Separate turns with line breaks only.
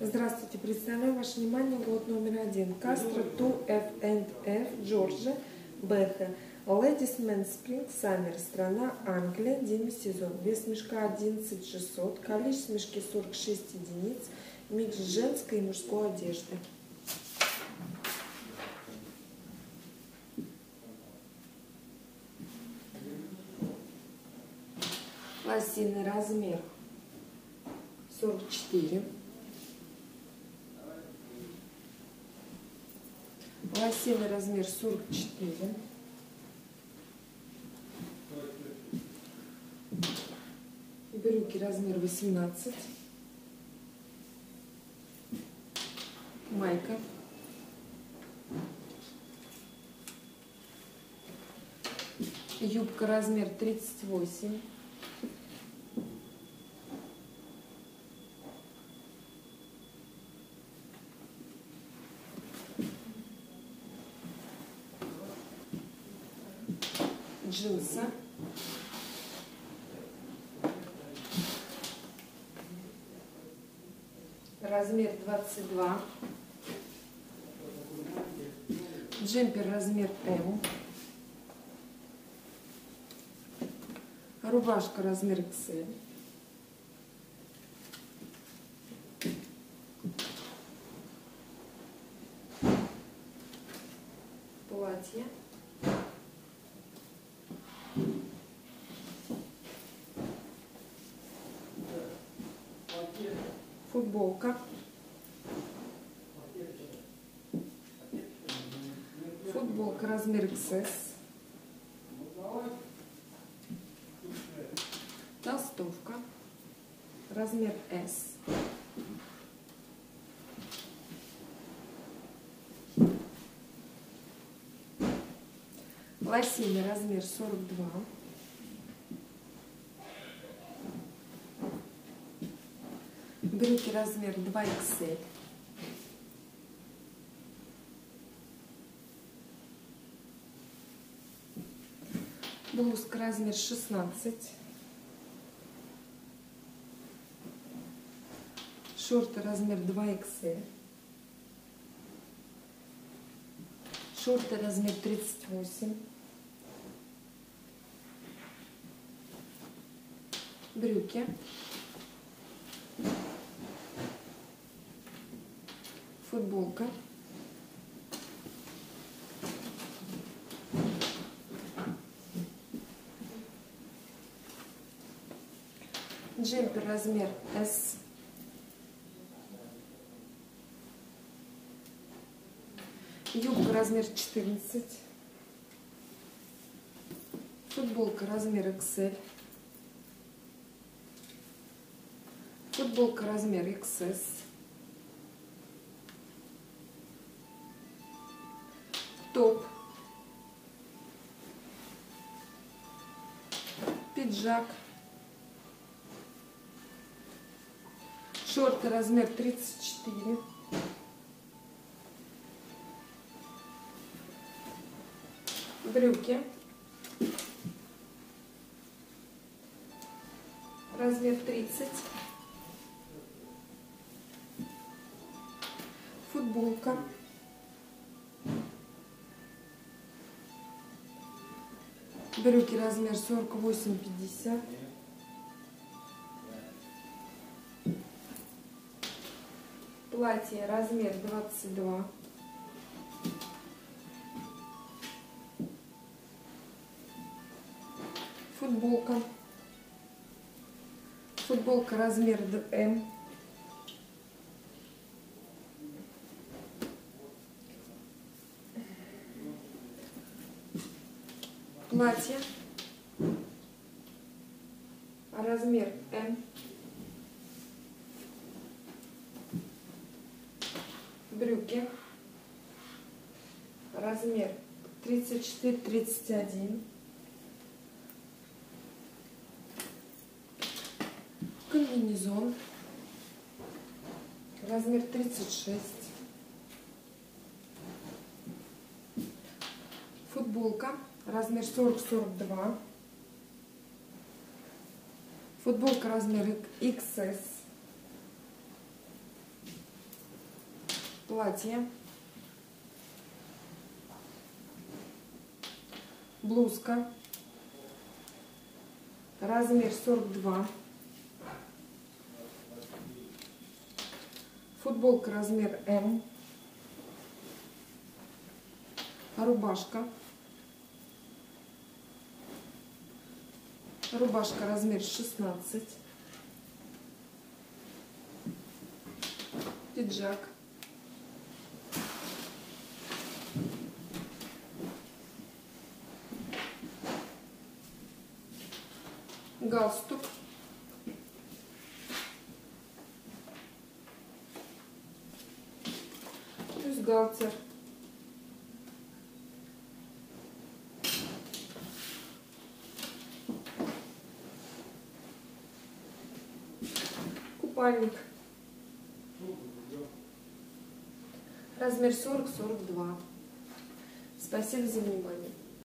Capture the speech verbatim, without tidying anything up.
Здравствуйте, представляю ваше внимание лот номер один. Castro two эф энд эф Джорджа Беха. Ladies Men Spring Summer. Страна Англия. Демисезон. Вес мешка одиннадцать тысяч шестьсот. Количество мешки сорок шесть единиц. Микс женской и мужской одежды. Лосиный размер сорок четыре. Лосиный размер сорок четыре. Брюки размер восемнадцать. Майка. Юбка размер тридцать восемь. Джинсы. Размер двадцать два. Джемпер размер эм. Рубашка размер икс эль. Платье. Футболка. Футболка размер икс эс. Толстовка размер эс. Лосиный размер сорок два. Брюки размер два икс эль. Блузка размер шестнадцать. Шорты размер два икс эль. Шорты размер тридцать восемь. Брюки. Футболка. Джемпер размер эс. Юбка размер четырнадцать. Футболка размер икс эль. Футболка размер икс эс. Топ. Пиджак. Шорты размер тридцать четыре. Брюки. Размер тридцать. Футболка. Брюки размер сорок восемь пятьдесят. Платье размер двадцать два. Футболка. Футболка размер эм. Платье размер эм. Брюки размер тридцать четыре тридцать один. Комбинезон размер тридцать шесть. Футболка размер сорок сорок два. Футболка размер икс эс. платье, блузка, размер сорок два, футболка размер М, рубашка, рубашка размер шестнадцать, пиджак, галстук, бюстгальтер, купальник, размер сорок сорок два. Спасибо за внимание.